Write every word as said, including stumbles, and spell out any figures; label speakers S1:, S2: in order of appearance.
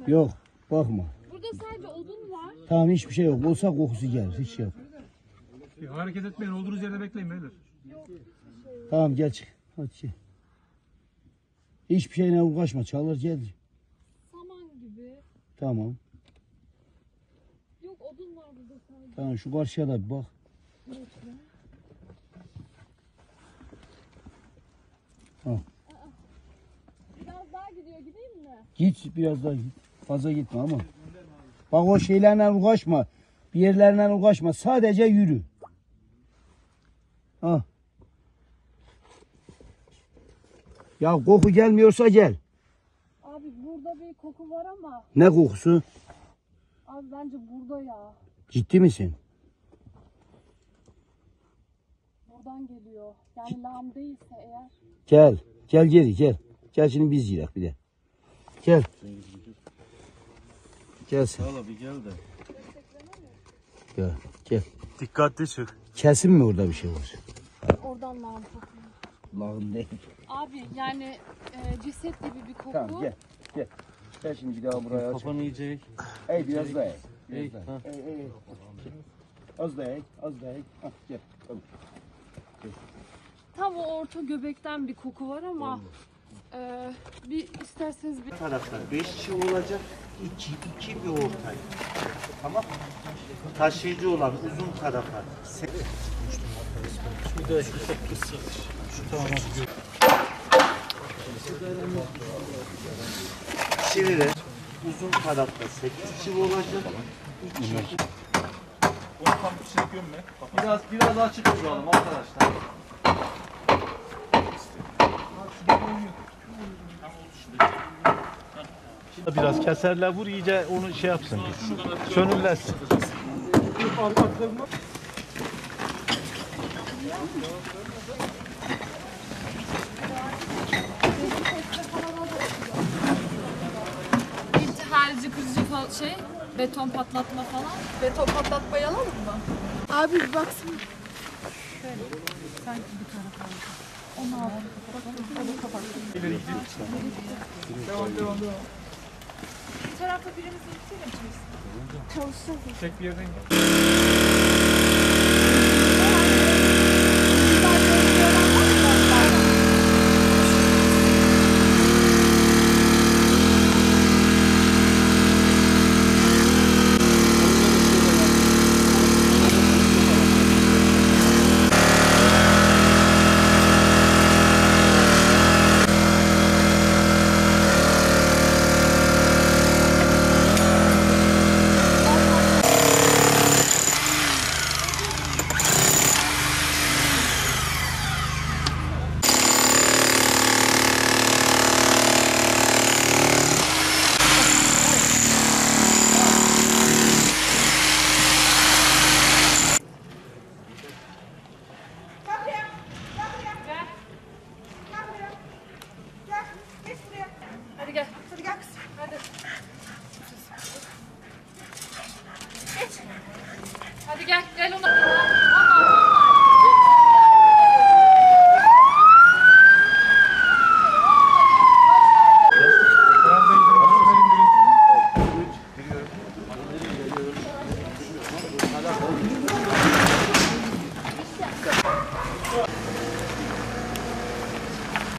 S1: Yok, bakma.
S2: Burada sadece odun var.
S1: Tamam, hiçbir şey yok. Olsa kokusu gelir, hiç şey yok.
S3: Bir hareket etmeyin, olduğunuz yerde bekleyin beyler.
S2: Yok, hiçbir şey yok.
S1: Tamam, gel çık. Hadi çık. Hiçbir şeyle uğraşma, çalır gel.
S2: Saman gibi.
S1: Tamam.
S2: Yok, odun var burada sadece.
S1: Tamam, şu karşıya da bir bak.
S2: Bekle.
S1: Ha.
S2: Biraz daha gidiyor, gideyim mi?
S1: Git, biraz daha git. Fazla gitme ama. Bak, o şeylerle uğraşma. Bir yerlerle uğraşma. Sadece yürü. Ha. Ya koku gelmiyorsa gel.
S2: Abi burada bir koku var ama.
S1: Ne kokusu?
S2: Abi bence burada ya.
S1: Ciddi misin?
S2: Buradan geliyor. Yani lağım değilse eğer.
S1: Gel. Gel geri gel. Gel şimdi biz yiyek bir de. Gel. Gel sen.
S4: Valla bir gel de.
S1: Gel. Gel.
S4: Dikkatli çık.
S1: Kesin mi orada bir şey var?
S2: Oradan lağım kokuyor.
S1: Lağım değil.
S2: Abi yani e, ceset gibi bir koku.
S1: Tamam gel. Gel. Gel şimdi bir daha buraya aç.
S4: Kafanı iyice.
S1: Ey biraz daha eğ.
S4: Ey,
S1: Biraz
S4: ha.
S1: daha. Ey, ey, ey. Az daha eğ. Az daha eğ. Hah, gel. Tamam.
S2: Tam o orta göbekten bir koku var ama e, bir isterseniz bir
S5: Taraflar beş kişi olacak, iki, iki bir ortay. Tamam. Taşıyıcı olan uzun taraflar.
S4: Bir de şu sapkısı. Şu tamamen.
S5: Çivile uzun tarafta sekiz çivi olacak. İki.
S4: Biraz biraz açık duralım arkadaşlar.
S5: Biraz keserler vur iyice onu şey yapsın. Sönümlesin.
S2: İntiharcı kırıcı falan şey, beton patlatma falan. Beton patlatmayı alalım mı? Abi bir baksana. Şöyle, sanki bir tarafa aldım. Onu al. Onu kapat.
S3: Devam devam devam.
S2: Bir tarafta birimizi itirelim miyiz? Çalışsın.
S3: Tek bir yerden gel.
S2: Hadi gel. Hadi gel kızım. Hadi. Geç. Hadi gel. Gel ona.
S3: Biraz da indirin.